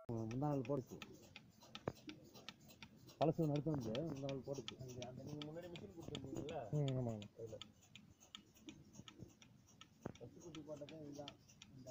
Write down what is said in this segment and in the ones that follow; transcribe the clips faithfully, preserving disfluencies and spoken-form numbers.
முந்தா நாள் போடுச்சு பழசு நடத்து வந்து முந்தா நாள் போடுச்சு அந்த நீங்கள் முன்னாடி மிஷின் கொடுத்துருந்தீங்களா? ம் ஆமாங்க. அதில் பத்து குட்டி போட்டதே இதுதான் இந்த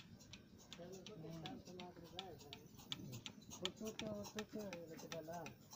Put it, put it,